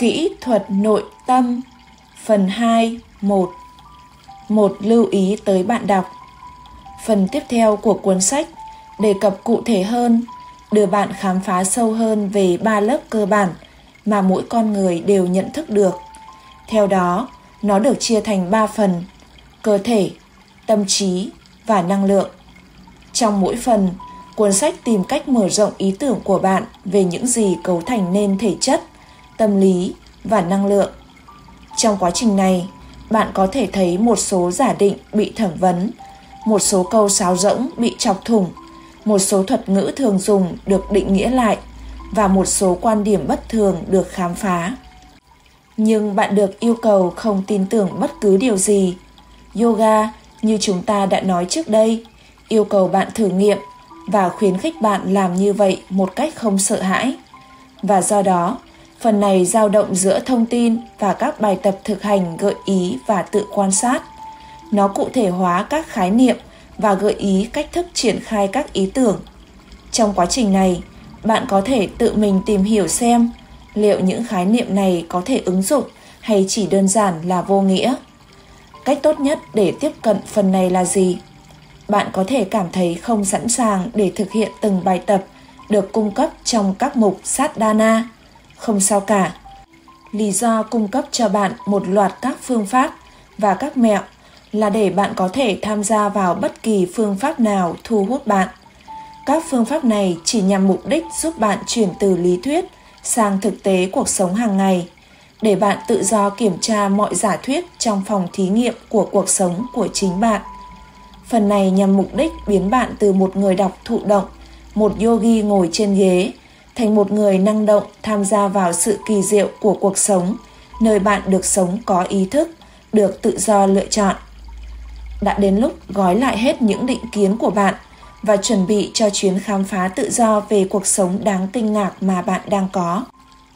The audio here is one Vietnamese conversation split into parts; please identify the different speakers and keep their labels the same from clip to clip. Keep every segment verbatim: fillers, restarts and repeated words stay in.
Speaker 1: Kỹ thuật nội tâm. Phần hai. một. Một lưu ý tới bạn đọc. Phần tiếp theo của cuốn sách đề cập cụ thể hơn, đưa bạn khám phá sâu hơn về ba lớp cơ bản mà mỗi con người đều nhận thức được. Theo đó, nó được chia thành ba phần: cơ thể, tâm trí và năng lượng. Trong mỗi phần, cuốn sách tìm cách mở rộng ý tưởng của bạn về những gì cấu thành nên thể chất, tâm lý và năng lượng. Trong quá trình này, bạn có thể thấy một số giả định bị thẩm vấn, một số câu sáo rỗng bị chọc thủng, một số thuật ngữ thường dùng được định nghĩa lại và một số quan điểm bất thường được khám phá. Nhưng bạn được yêu cầu không tin tưởng bất cứ điều gì. Yoga, như chúng ta đã nói trước đây, yêu cầu bạn thử nghiệm và khuyến khích bạn làm như vậy một cách không sợ hãi. Và do đó, phần này dao động giữa thông tin và các bài tập thực hành gợi ý và tự quan sát. Nó cụ thể hóa các khái niệm và gợi ý cách thức triển khai các ý tưởng. Trong quá trình này, bạn có thể tự mình tìm hiểu xem liệu những khái niệm này có thể ứng dụng hay chỉ đơn giản là vô nghĩa. Cách tốt nhất để tiếp cận phần này là gì? Bạn có thể cảm thấy không sẵn sàng để thực hiện từng bài tập được cung cấp trong các mục Sadhana. Không sao cả. Lý do cung cấp cho bạn một loạt các phương pháp và các mẹo là để bạn có thể tham gia vào bất kỳ phương pháp nào thu hút bạn. Các phương pháp này chỉ nhằm mục đích giúp bạn chuyển từ lý thuyết sang thực tế cuộc sống hàng ngày, để bạn tự do kiểm tra mọi giả thuyết trong phòng thí nghiệm của cuộc sống của chính bạn. Phần này nhằm mục đích biến bạn từ một người đọc thụ động, một yogi ngồi trên ghế, thành một người năng động tham gia vào sự kỳ diệu của cuộc sống, nơi bạn được sống có ý thức, được tự do lựa chọn. Đã đến lúc gói lại hết những định kiến của bạn và chuẩn bị cho chuyến khám phá tự do về cuộc sống đáng kinh ngạc mà bạn đang có.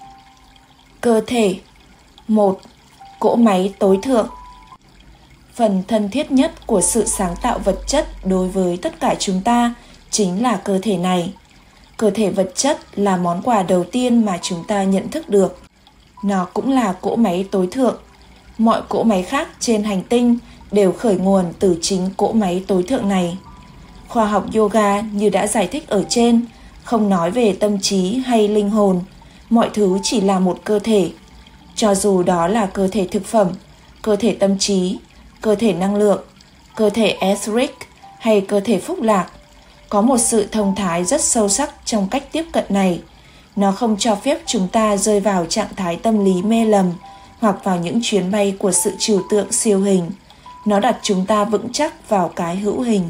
Speaker 1: Cơ thể. một. Cỗ máy tối thượng. Phần thân thiết nhất của sự sáng tạo vật chất đối với tất cả chúng ta chính là cơ thể này. Cơ thể vật chất là món quà đầu tiên mà chúng ta nhận thức được. Nó cũng là cỗ máy tối thượng. Mọi cỗ máy khác trên hành tinh đều khởi nguồn từ chính cỗ máy tối thượng này. Khoa học yoga như đã giải thích ở trên, không nói về tâm trí hay linh hồn, mọi thứ chỉ là một cơ thể. Cho dù đó là cơ thể thực phẩm, cơ thể tâm trí, cơ thể năng lượng, cơ thể etheric hay cơ thể phúc lạc, có một sự thông thái rất sâu sắc trong cách tiếp cận này. Nó không cho phép chúng ta rơi vào trạng thái tâm lý mê lầm hoặc vào những chuyến bay của sự trừu tượng siêu hình. Nó đặt chúng ta vững chắc vào cái hữu hình.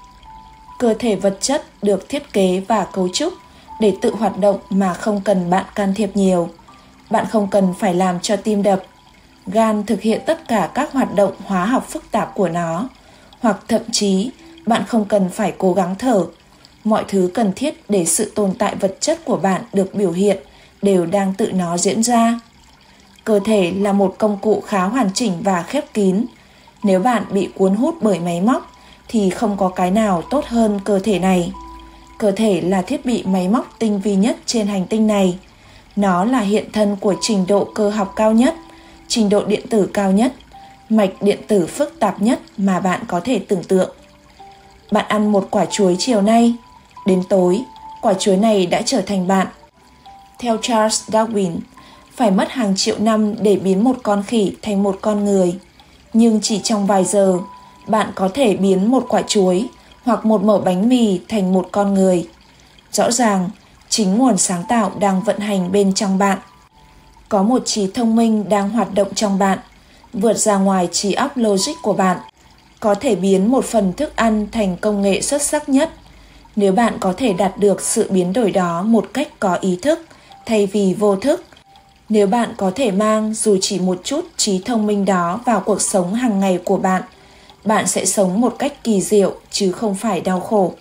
Speaker 1: Cơ thể vật chất được thiết kế và cấu trúc để tự hoạt động mà không cần bạn can thiệp nhiều. Bạn không cần phải làm cho tim đập. Gan thực hiện tất cả các hoạt động hóa học phức tạp của nó. Hoặc thậm chí, bạn không cần phải cố gắng thở. Mọi thứ cần thiết để sự tồn tại vật chất của bạn được biểu hiện đều đang tự nó diễn ra. Cơ thể là một công cụ khá hoàn chỉnh và khép kín. Nếu bạn bị cuốn hút bởi máy móc, thì không có cái nào tốt hơn cơ thể này. Cơ thể là thiết bị máy móc tinh vi nhất trên hành tinh này. Nó là hiện thân của trình độ cơ học cao nhất, trình độ điện tử cao nhất, mạch điện tử phức tạp nhất mà bạn có thể tưởng tượng. Bạn ăn một quả chuối chiều nay, đến tối, quả chuối này đã trở thành bạn. Theo Charles Darwin, phải mất hàng triệu năm để biến một con khỉ thành một con người. Nhưng chỉ trong vài giờ, bạn có thể biến một quả chuối hoặc một mẩu bánh mì thành một con người. Rõ ràng, chính nguồn sáng tạo đang vận hành bên trong bạn. Có một trí thông minh đang hoạt động trong bạn, vượt ra ngoài trí óc logic của bạn, có thể biến một phần thức ăn thành công nghệ xuất sắc nhất. Nếu bạn có thể đạt được sự biến đổi đó một cách có ý thức thay vì vô thức, nếu bạn có thể mang dù chỉ một chút trí thông minh đó vào cuộc sống hàng ngày của bạn, bạn sẽ sống một cách kỳ diệu chứ không phải đau khổ.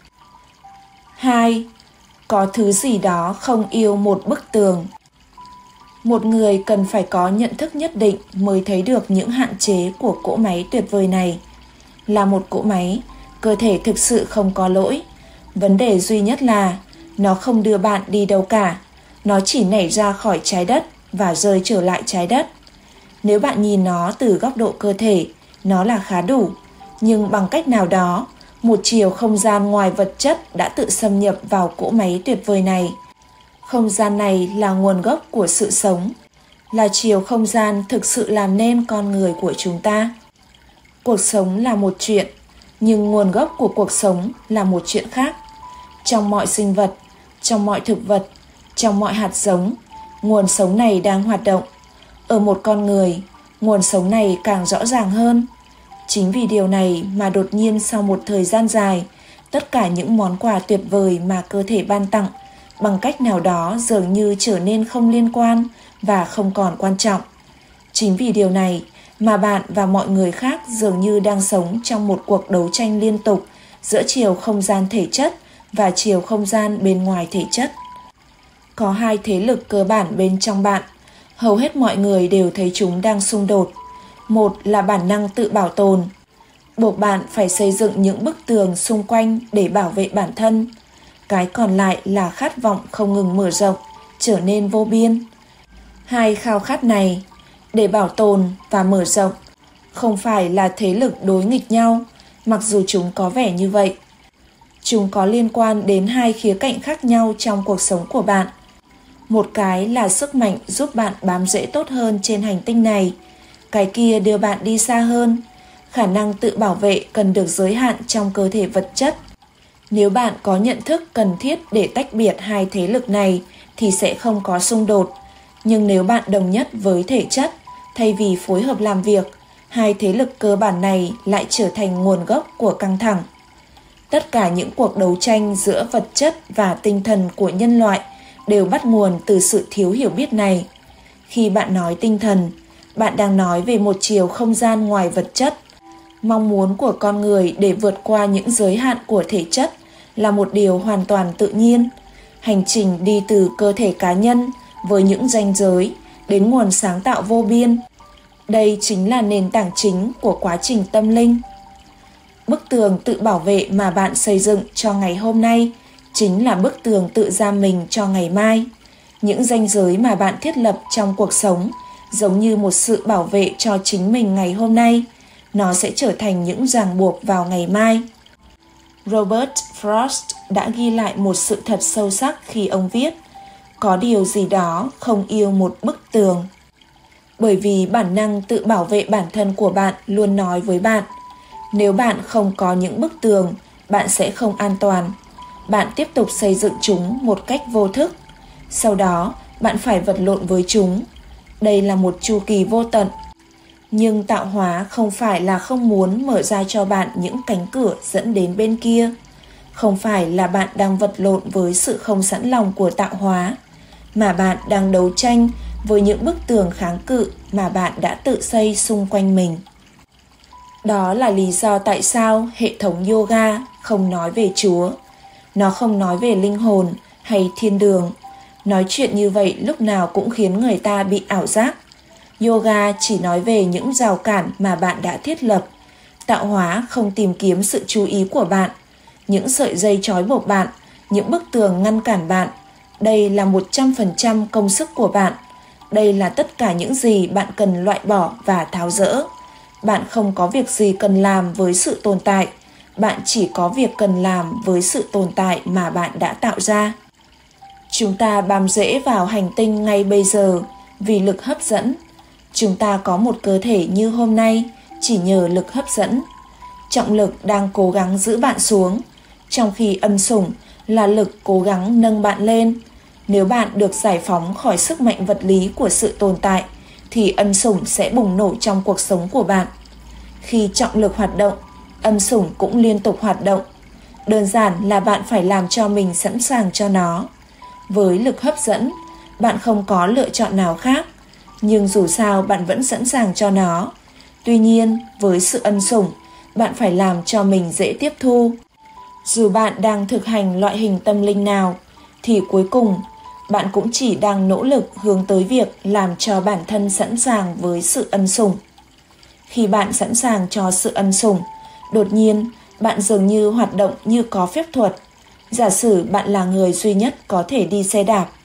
Speaker 1: hai. Có thứ gì đó không yêu một bức tường. Một người cần phải có nhận thức nhất định mới thấy được những hạn chế của cỗ máy tuyệt vời này. Là một cỗ máy, cơ thể thực sự không có lỗi. Vấn đề duy nhất là nó không đưa bạn đi đâu cả. Nó chỉ nảy ra khỏi trái đất và rơi trở lại trái đất. Nếu bạn nhìn nó từ góc độ cơ thể, nó là khá đủ, nhưng bằng cách nào đó, một chiều không gian ngoài vật chất đã tự xâm nhập vào cỗ máy tuyệt vời này. Không gian này là nguồn gốc của sự sống, là chiều không gian thực sự làm nên con người của chúng ta. Cuộc sống là một chuyện, nhưng nguồn gốc của cuộc sống là một chuyện khác. Trong mọi sinh vật, trong mọi thực vật, trong mọi hạt giống, nguồn sống này đang hoạt động. Ở một con người, nguồn sống này càng rõ ràng hơn. Chính vì điều này mà đột nhiên sau một thời gian dài, tất cả những món quà tuyệt vời mà cơ thể ban tặng bằng cách nào đó dường như trở nên không liên quan và không còn quan trọng. Chính vì điều này mà bạn và mọi người khác dường như đang sống trong một cuộc đấu tranh liên tục giữa chiều không gian thể chất và chiều không gian bên ngoài thể chất. Có hai thế lực cơ bản bên trong bạn. Hầu hết mọi người đều thấy chúng đang xung đột. Một là bản năng tự bảo tồn, buộc bạn phải xây dựng những bức tường xung quanh để bảo vệ bản thân. Cái còn lại là khát vọng không ngừng mở rộng, trở nên vô biên. Hai khao khát này, để bảo tồn và mở rộng, không phải là thế lực đối nghịch nhau, mặc dù chúng có vẻ như vậy. Chúng có liên quan đến hai khía cạnh khác nhau trong cuộc sống của bạn. Một cái là sức mạnh giúp bạn bám rễ tốt hơn trên hành tinh này, cái kia đưa bạn đi xa hơn. Khả năng tự bảo vệ cần được giới hạn trong cơ thể vật chất. Nếu bạn có nhận thức cần thiết để tách biệt hai thế lực này thì sẽ không có xung đột. Nhưng nếu bạn đồng nhất với thể chất, thay vì phối hợp làm việc, hai thế lực cơ bản này lại trở thành nguồn gốc của căng thẳng. Tất cả những cuộc đấu tranh giữa vật chất và tinh thần của nhân loại đều bắt nguồn từ sự thiếu hiểu biết này. Khi bạn nói tinh thần, bạn đang nói về một chiều không gian ngoài vật chất. Mong muốn của con người để vượt qua những giới hạn của thể chất là một điều hoàn toàn tự nhiên. Hành trình đi từ cơ thể cá nhân với những ranh giới đến nguồn sáng tạo vô biên. Đây chính là nền tảng chính của quá trình tâm linh. Bức tường tự bảo vệ mà bạn xây dựng cho ngày hôm nay chính là bức tường tự giam mình cho ngày mai. Những ranh giới mà bạn thiết lập trong cuộc sống giống như một sự bảo vệ cho chính mình ngày hôm nay. Nó sẽ trở thành những ràng buộc vào ngày mai. Robert Frost đã ghi lại một sự thật sâu sắc khi ông viết: có điều gì đó không yêu một bức tường. Bởi vì bản năng tự bảo vệ bản thân của bạn luôn nói với bạn, nếu bạn không có những bức tường, bạn sẽ không an toàn. Bạn tiếp tục xây dựng chúng một cách vô thức. Sau đó, bạn phải vật lộn với chúng. Đây là một chu kỳ vô tận. Nhưng tạo hóa không phải là không muốn mở ra cho bạn những cánh cửa dẫn đến bên kia. Không phải là bạn đang vật lộn với sự không sẵn lòng của tạo hóa, mà bạn đang đấu tranh với những bức tường kháng cự mà bạn đã tự xây xung quanh mình. Đó là lý do tại sao hệ thống yoga không nói về Chúa. Nó không nói về linh hồn hay thiên đường. Nói chuyện như vậy lúc nào cũng khiến người ta bị ảo giác. Yoga chỉ nói về những rào cản mà bạn đã thiết lập. Tạo hóa không tìm kiếm sự chú ý của bạn. Những sợi dây trói buộc bạn, những bức tường ngăn cản bạn. Đây là một trăm phần trăm công sức của bạn. Đây là tất cả những gì bạn cần loại bỏ và tháo dỡ. Bạn không có việc gì cần làm với sự tồn tại. Bạn chỉ có việc cần làm với sự tồn tại mà bạn đã tạo ra. Chúng ta bám rễ vào hành tinh ngay bây giờ vì lực hấp dẫn. Chúng ta có một cơ thể như hôm nay chỉ nhờ lực hấp dẫn. Trọng lực đang cố gắng giữ bạn xuống, trong khi ân sủng là lực cố gắng nâng bạn lên. Nếu bạn được giải phóng khỏi sức mạnh vật lý của sự tồn tại, thì ân sủng sẽ bùng nổ trong cuộc sống của bạn. Khi trọng lực hoạt động, ân sủng cũng liên tục hoạt động. Đơn giản là bạn phải làm cho mình sẵn sàng cho nó. Với lực hấp dẫn, bạn không có lựa chọn nào khác, nhưng dù sao bạn vẫn sẵn sàng cho nó. Tuy nhiên, với sự ân sủng, bạn phải làm cho mình dễ tiếp thu. Dù bạn đang thực hành loại hình tâm linh nào, thì cuối cùng, bạn cũng chỉ đang nỗ lực hướng tới việc làm cho bản thân sẵn sàng với sự ân sủng. Khi bạn sẵn sàng cho sự ân sủng, đột nhiên, bạn dường như hoạt động như có phép thuật. Giả sử bạn là người duy nhất có thể đi xe đạp.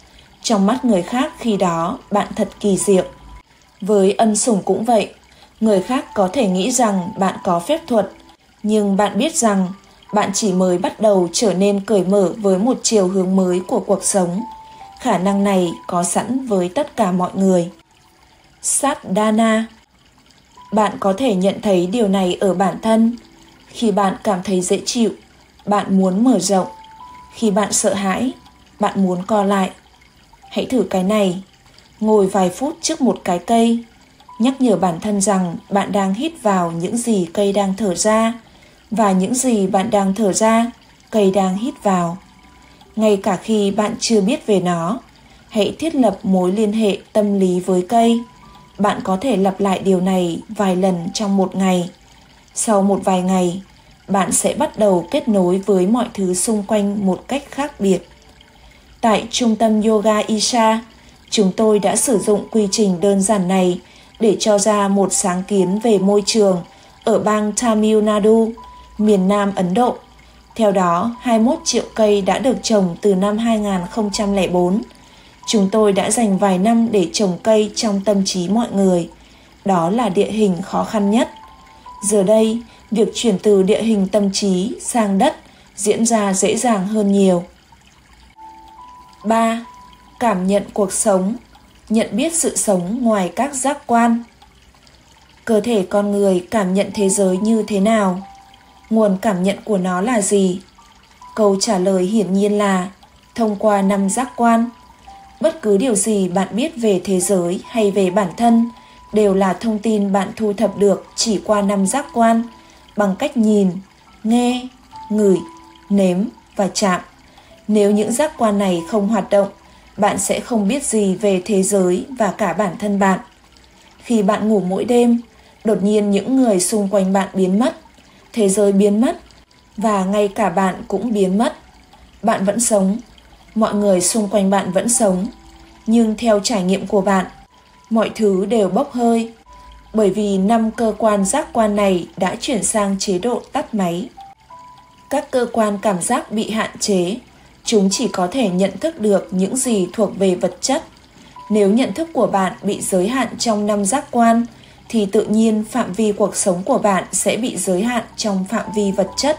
Speaker 1: Trong mắt người khác khi đó bạn thật kỳ diệu. Với ân sủng cũng vậy. Người khác có thể nghĩ rằng bạn có phép thuật, nhưng bạn biết rằng bạn chỉ mới bắt đầu trở nên cởi mở với một chiều hướng mới của cuộc sống. Khả năng này có sẵn với tất cả mọi người. Sadhana. Bạn có thể nhận thấy điều này ở bản thân. Khi bạn cảm thấy dễ chịu, bạn muốn mở rộng. Khi bạn sợ hãi, bạn muốn co lại. Hãy thử cái này. Ngồi vài phút trước một cái cây. Nhắc nhở bản thân rằng bạn đang hít vào những gì cây đang thở ra, và những gì bạn đang thở ra, cây đang hít vào. Ngay cả khi bạn chưa biết về nó, hãy thiết lập mối liên hệ tâm lý với cây. Bạn có thể lặp lại điều này vài lần trong một ngày. Sau một vài ngày, bạn sẽ bắt đầu kết nối với mọi thứ xung quanh một cách khác biệt. Tại trung tâm Yoga Isha, chúng tôi đã sử dụng quy trình đơn giản này để cho ra một sáng kiến về môi trường ở bang Tamil Nadu, miền Nam Ấn Độ. Theo đó, hai mươi mốt triệu cây đã được trồng từ năm hai không không bốn. Chúng tôi đã dành vài năm để trồng cây trong tâm trí mọi người. Đó là địa hình khó khăn nhất. Giờ đây, việc chuyển từ địa hình tâm trí sang đất diễn ra dễ dàng hơn nhiều. ba. Cảm nhận cuộc sống. Nhận biết sự sống ngoài các giác quan. Cơ thể con người cảm nhận thế giới như thế nào? Nguồn cảm nhận của nó là gì? Câu trả lời hiển nhiên là thông qua năm giác quan. Bất cứ điều gì bạn biết về thế giới hay về bản thân đều là thông tin bạn thu thập được chỉ qua năm giác quan, bằng cách nhìn, nghe, ngửi, nếm và chạm. Nếu những giác quan này không hoạt động, bạn sẽ không biết gì về thế giới và cả bản thân bạn. Khi bạn ngủ mỗi đêm, đột nhiên những người xung quanh bạn biến mất, thế giới biến mất, và ngay cả bạn cũng biến mất. Bạn vẫn sống, mọi người xung quanh bạn vẫn sống, nhưng theo trải nghiệm của bạn, mọi thứ đều bốc hơi, bởi vì năm cơ quan giác quan này đã chuyển sang chế độ tắt máy. Các cơ quan cảm giác bị hạn chế, chúng chỉ có thể nhận thức được những gì thuộc về vật chất. Nếu nhận thức của bạn bị giới hạn trong năm giác quan, thì tự nhiên phạm vi cuộc sống của bạn sẽ bị giới hạn trong phạm vi vật chất.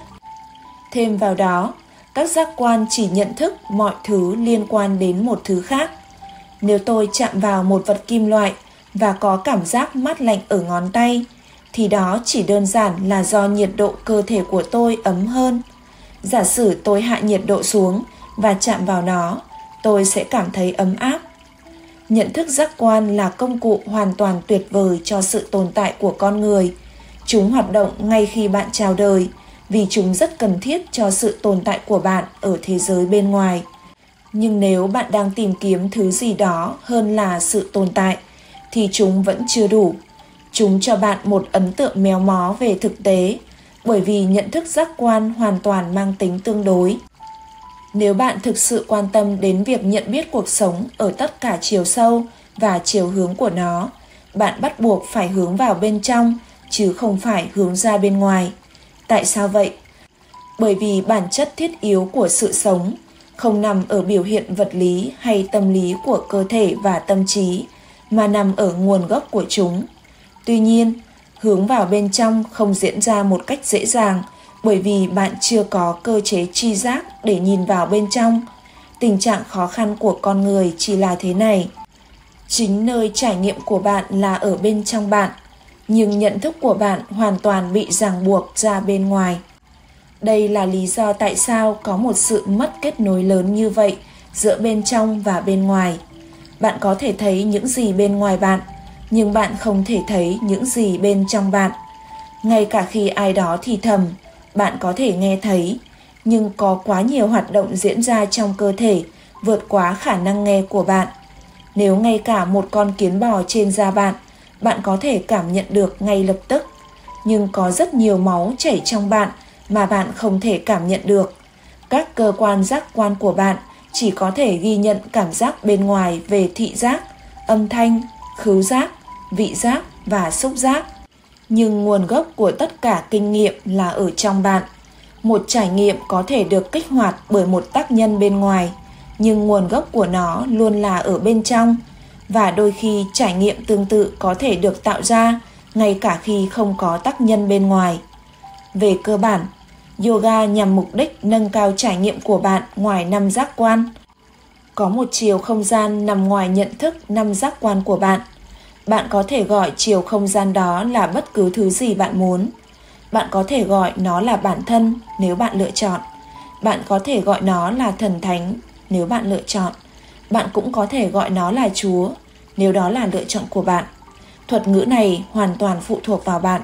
Speaker 1: Thêm vào đó, các giác quan chỉ nhận thức mọi thứ liên quan đến một thứ khác. Nếu tôi chạm vào một vật kim loại và có cảm giác mát lạnh ở ngón tay, thì đó chỉ đơn giản là do nhiệt độ cơ thể của tôi ấm hơn. Giả sử tôi hạ nhiệt độ xuống và chạm vào nó, tôi sẽ cảm thấy ấm áp. Nhận thức giác quan là công cụ hoàn toàn tuyệt vời cho sự tồn tại của con người. Chúng hoạt động ngay khi bạn chào đời, vì chúng rất cần thiết cho sự tồn tại của bạn ở thế giới bên ngoài. Nhưng nếu bạn đang tìm kiếm thứ gì đó hơn là sự tồn tại, thì chúng vẫn chưa đủ. Chúng cho bạn một ấn tượng méo mó về thực tế, bởi vì nhận thức giác quan hoàn toàn mang tính tương đối. Nếu bạn thực sự quan tâm đến việc nhận biết cuộc sống ở tất cả chiều sâu và chiều hướng của nó, bạn bắt buộc phải hướng vào bên trong, chứ không phải hướng ra bên ngoài. Tại sao vậy? Bởi vì bản chất thiết yếu của sự sống không nằm ở biểu hiện vật lý hay tâm lý của cơ thể và tâm trí, mà nằm ở nguồn gốc của chúng. Tuy nhiên, hướng vào bên trong không diễn ra một cách dễ dàng, bởi vì bạn chưa có cơ chế tri giác để nhìn vào bên trong. Tình trạng khó khăn của con người chỉ là thế này. Chính nơi trải nghiệm của bạn là ở bên trong bạn, nhưng nhận thức của bạn hoàn toàn bị ràng buộc ra bên ngoài. Đây là lý do tại sao có một sự mất kết nối lớn như vậy giữa bên trong và bên ngoài. Bạn có thể thấy những gì bên ngoài bạn, nhưng bạn không thể thấy những gì bên trong bạn. Ngay cả khi ai đó thì thầm, bạn có thể nghe thấy, nhưng có quá nhiều hoạt động diễn ra trong cơ thể vượt quá khả năng nghe của bạn. Nếu ngay cả một con kiến bò trên da bạn, bạn có thể cảm nhận được ngay lập tức, nhưng có rất nhiều máu chảy trong bạn mà bạn không thể cảm nhận được. Các cơ quan giác quan của bạn chỉ có thể ghi nhận cảm giác bên ngoài về thị giác, âm thanh, khứu giác, vị giác và xúc giác. Nhưng nguồn gốc của tất cả kinh nghiệm là ở trong bạn. Một trải nghiệm có thể được kích hoạt bởi một tác nhân bên ngoài, nhưng nguồn gốc của nó luôn là ở bên trong, và đôi khi trải nghiệm tương tự có thể được tạo ra ngay cả khi không có tác nhân bên ngoài. Về cơ bản, yoga nhằm mục đích nâng cao trải nghiệm của bạn ngoài năm giác quan. Có một chiều không gian nằm ngoài nhận thức năm giác quan của bạn. Bạn có thể gọi chiều không gian đó là bất cứ thứ gì bạn muốn. Bạn có thể gọi nó là bản thân nếu bạn lựa chọn. Bạn có thể gọi nó là thần thánh nếu bạn lựa chọn. Bạn cũng có thể gọi nó là Chúa nếu đó là lựa chọn của bạn. Thuật ngữ này hoàn toàn phụ thuộc vào bạn.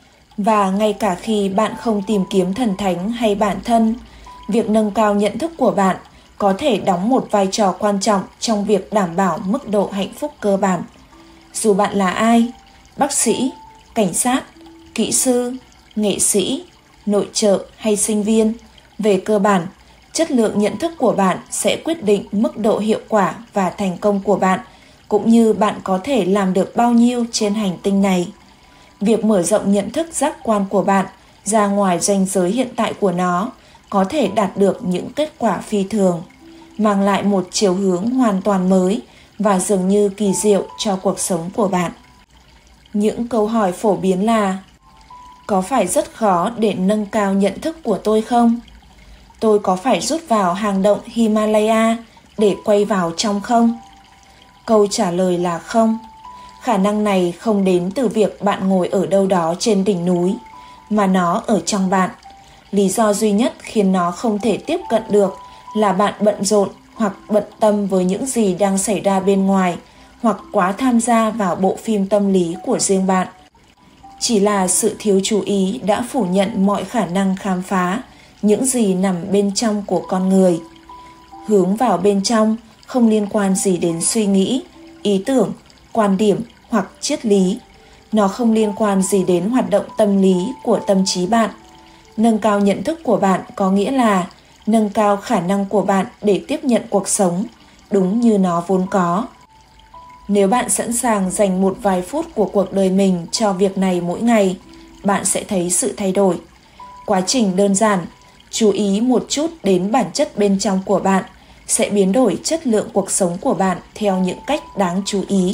Speaker 1: Và ngay cả khi bạn không tìm kiếm thần thánh hay bản thân, việc nâng cao nhận thức của bạn có thể đóng một vai trò quan trọng trong việc đảm bảo mức độ hạnh phúc cơ bản. Dù bạn là ai, bác sĩ, cảnh sát, kỹ sư, nghệ sĩ, nội trợ hay sinh viên, về cơ bản, chất lượng nhận thức của bạn sẽ quyết định mức độ hiệu quả và thành công của bạn, cũng như bạn có thể làm được bao nhiêu trên hành tinh này. Việc mở rộng nhận thức giác quan của bạn ra ngoài ranh giới hiện tại của nó có thể đạt được những kết quả phi thường, mang lại một chiều hướng hoàn toàn mới và dường như kỳ diệu cho cuộc sống của bạn. Những câu hỏi phổ biến là: có phải rất khó để nâng cao nhận thức của tôi không? Tôi có phải rút vào hang động Himalaya để quay vào trong không? Câu trả lời là không. Khả năng này không đến từ việc bạn ngồi ở đâu đó trên đỉnh núi, mà nó ở trong bạn. Lý do duy nhất khiến nó không thể tiếp cận được là bạn bận rộn hoặc bận tâm với những gì đang xảy ra bên ngoài, hoặc quá tham gia vào bộ phim tâm lý của riêng bạn. Chỉ là sự thiếu chú ý đã phủ nhận mọi khả năng khám phá những gì nằm bên trong của con người. Hướng vào bên trong không liên quan gì đến suy nghĩ, ý tưởng, quan điểm hoặc triết lý. Nó không liên quan gì đến hoạt động tâm lý của tâm trí bạn. Nâng cao nhận thức của bạn có nghĩa là nâng cao khả năng của bạn để tiếp nhận cuộc sống đúng như nó vốn có. Nếu bạn sẵn sàng dành một vài phút của cuộc đời mình cho việc này mỗi ngày, bạn sẽ thấy sự thay đổi. Quá trình đơn giản, chú ý một chút đến bản chất bên trong của bạn sẽ biến đổi chất lượng cuộc sống của bạn theo những cách đáng chú ý.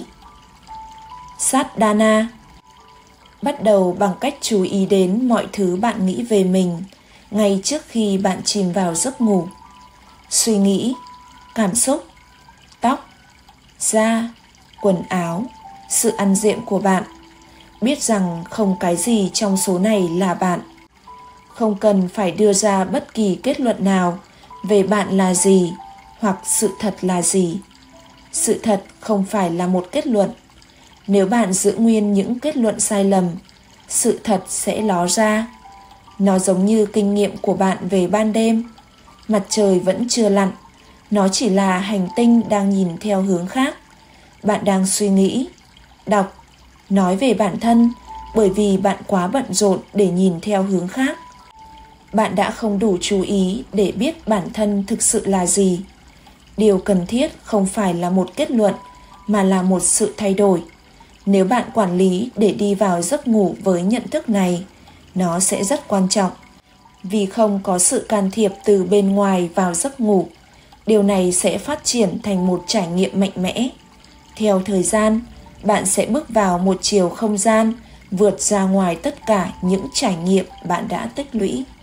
Speaker 1: Sadhana. Bắt đầu bằng cách chú ý đến mọi thứ bạn nghĩ về mình ngay trước khi bạn chìm vào giấc ngủ. Suy nghĩ, cảm xúc, tóc, da, quần áo, sự ăn diện của bạn. Biết rằng không cái gì trong số này là bạn. Không cần phải đưa ra bất kỳ kết luận nào về bạn là gì hoặc sự thật là gì. Sự thật không phải là một kết luận. Nếu bạn giữ nguyên những kết luận sai lầm, sự thật sẽ ló ra. Nó giống như kinh nghiệm của bạn về ban đêm. Mặt trời vẫn chưa lặn. Nó chỉ là hành tinh đang nhìn theo hướng khác. Bạn đang suy nghĩ, đọc, nói về bản thân bởi vì bạn quá bận rộn để nhìn theo hướng khác. Bạn đã không đủ chú ý để biết bản thân thực sự là gì. Điều cần thiết không phải là một kết luận, mà là một sự thay đổi. Nếu bạn quản lý để đi vào giấc ngủ với nhận thức này, nó sẽ rất quan trọng. Vì không có sự can thiệp từ bên ngoài vào giấc ngủ, điều này sẽ phát triển thành một trải nghiệm mạnh mẽ. Theo thời gian, bạn sẽ bước vào một chiều không gian vượt ra ngoài tất cả những trải nghiệm bạn đã tích lũy.